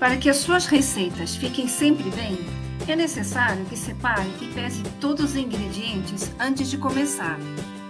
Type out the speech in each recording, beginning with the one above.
Para que as suas receitas fiquem sempre bem, é necessário que separe e pese todos os ingredientes antes de começar.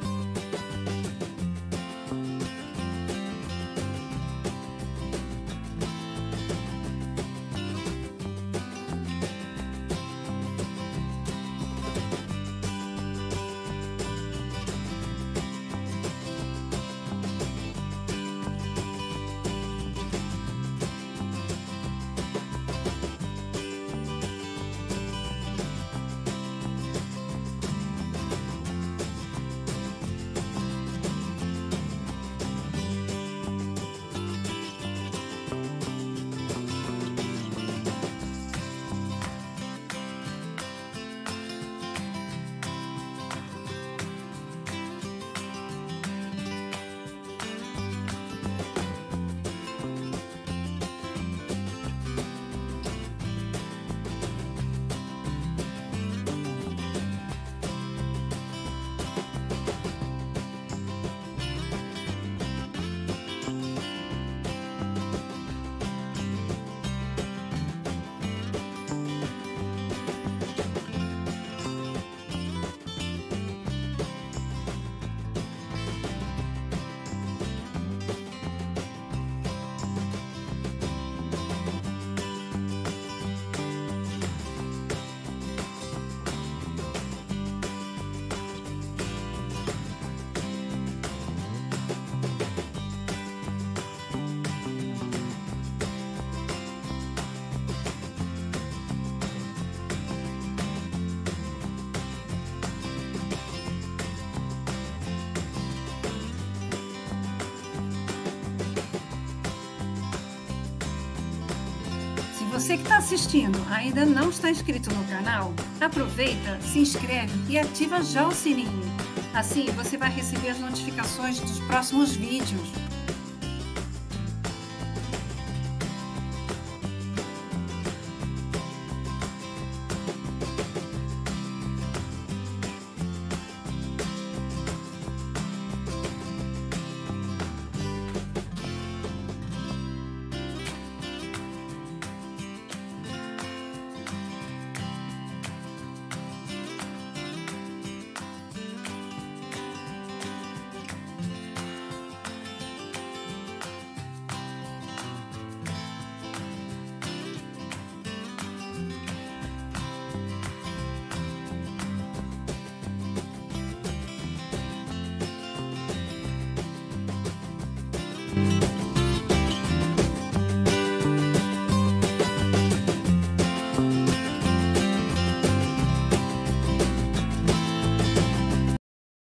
Se você que está assistindo ainda não está inscrito no canal, aproveita, se inscreve e ativa já o sininho. Assim você vai receber as notificações dos próximos vídeos.